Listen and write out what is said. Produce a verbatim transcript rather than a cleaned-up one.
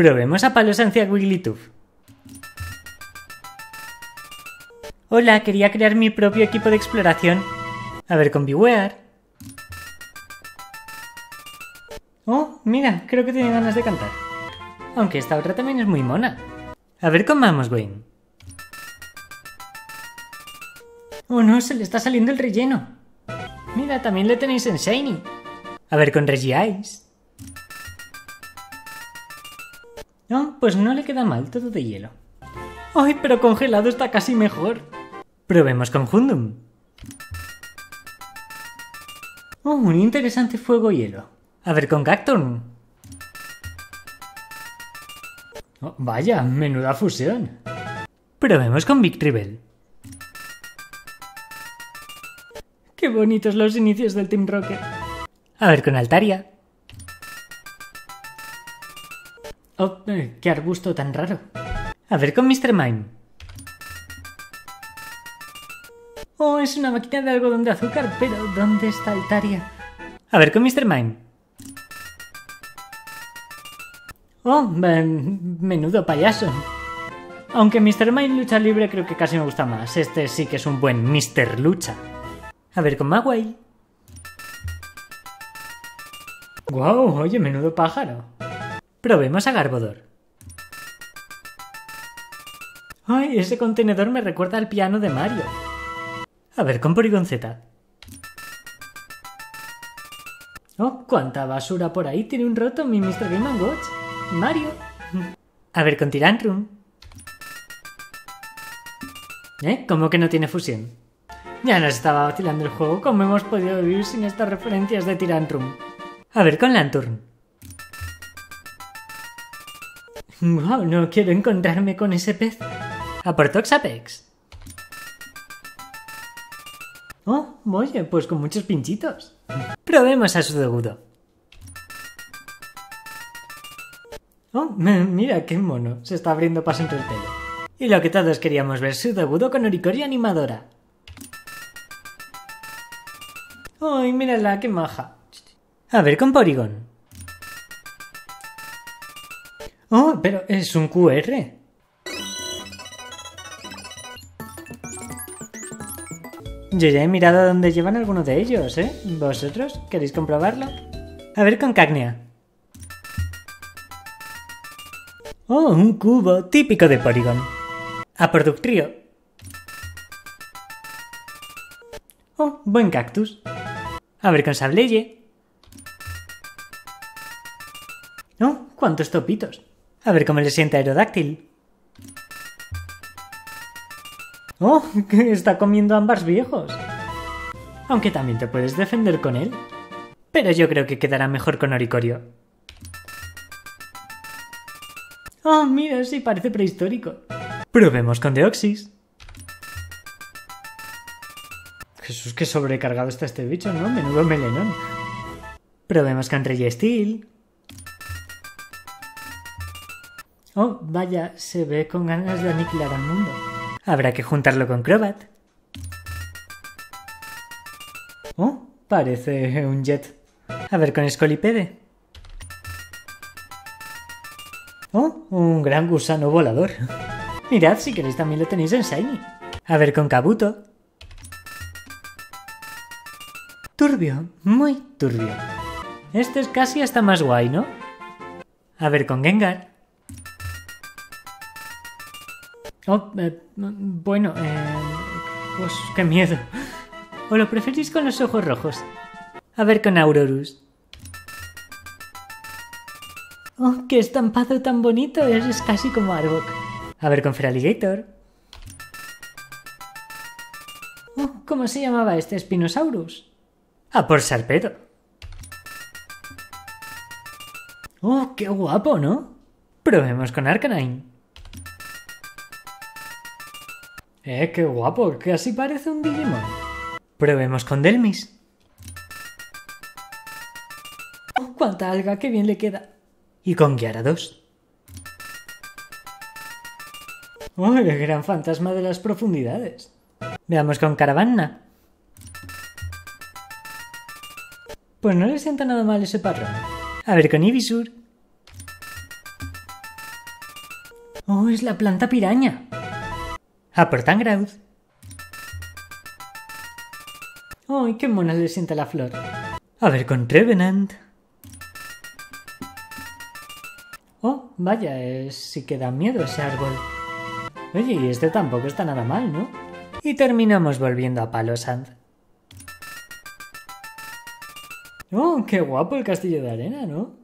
Probemos a Palosancia Wigglytuff. Hola, quería crear mi propio equipo de exploración. A ver con Bewear. Oh, mira, creo que tiene ganas de cantar. Aunque esta otra también es muy mona. A ver con Mamoswine. Oh no, se le está saliendo el relleno. Mira, también le tenéis en Shiny. A ver con Regice. No, pues no le queda mal, todo de hielo. ¡Ay, pero congelado está casi mejor! Probemos con Houndoom. Oh, un interesante fuego-hielo. A ver con Cacturne. Oh, vaya, menuda fusión. Probemos con Victreebel. ¡Qué bonitos los inicios del Team Rocket! A ver con Altaria. Oh, eh, qué arbusto tan raro. A ver con mister Mime. Oh, es una máquina de algodón de azúcar, pero ¿dónde está Altaria? A ver con mister Mime. Oh, menudo payaso. Aunque mister Mime lucha libre creo que casi me gusta más. Este sí que es un buen mister Lucha. A ver con Magway. Wow, oye, menudo pájaro. Probemos a Garbodor. Ay, ese contenedor me recuerda al piano de Mario. A ver con Porygon Z. Oh, cuánta basura por ahí. Tiene un roto mi mister Game and Watch. Mario. A ver con Tyrantrum. ¿Eh? ¿Cómo que no tiene fusión? Ya nos estaba vacilando el juego. ¿Cómo hemos podido vivir sin estas referencias de Tyrantrum? A ver con Lanturn. Wow, no quiero encontrarme con ese pez. A por Toxapex. Oh, oye, pues con muchos pinchitos. Probemos a Sudowoodo. Oh, mira qué mono. Se está abriendo paso entre el pelo. Y lo que todos queríamos ver, Sudowoodo con Oricorio animadora. ¡Ay, mírala, qué maja! A ver con Porygon. ¡Oh, pero es un Q R! Yo ya he mirado a dónde llevan algunos de ellos, ¿eh? ¿Vosotros queréis comprobarlo? A ver con Cacnea. ¡Oh, un cubo típico de Porygon! A por Ductrio. ¡Oh, buen cactus! A ver con Sableye. ¡Oh, cuántos topitos! A ver cómo le sienta Aerodáctil. ¡Oh, que está comiendo ámbars viejos! Aunque también te puedes defender con él. Pero yo creo que quedará mejor con Oricorio. ¡Oh, mira, sí parece prehistórico! Probemos con Deoxys. Jesús, qué sobrecargado está este bicho, ¿no? Menudo melenón. Probemos con Registeel. Oh, vaya, se ve con ganas de aniquilar al mundo. Habrá que juntarlo con Crobat. Oh, parece un jet. A ver con Scolipede. Oh, un gran gusano volador. Mirad, si queréis también lo tenéis en Shiny. A ver con Kabuto. Turbio, muy turbio. Este es casi hasta más guay, ¿no? A ver con Gengar. Oh, eh, bueno, eh, pues qué miedo. ¿O lo preferís con los ojos rojos? A ver con Aurorus. Oh, qué estampado tan bonito, es casi como Arbok. A ver con Feraligatr. Oh, ¿cómo se llamaba este Spinosaurus? A por Sharpedo. Oh, qué guapo, ¿no? Probemos con Arcanine. Eh, qué guapo, casi parece un Digimon. Probemos con Delmis. Oh, cuánta alga, qué bien le queda. Y con Gyarados. Oh, el gran fantasma de las profundidades. Veamos con Caravana. Pues no le sienta nada mal ese patrón. A ver con Ivysaur. Oh, es la planta piraña. A por Tangraud. ¡Ay, qué mona le sienta la flor! A ver con Trevenant. Oh, vaya, es... sí que da miedo ese árbol. Oye, y este tampoco está nada mal, ¿no? Y terminamos volviendo a Palossand. ¡Oh, qué guapo el castillo de arena!, ¿no?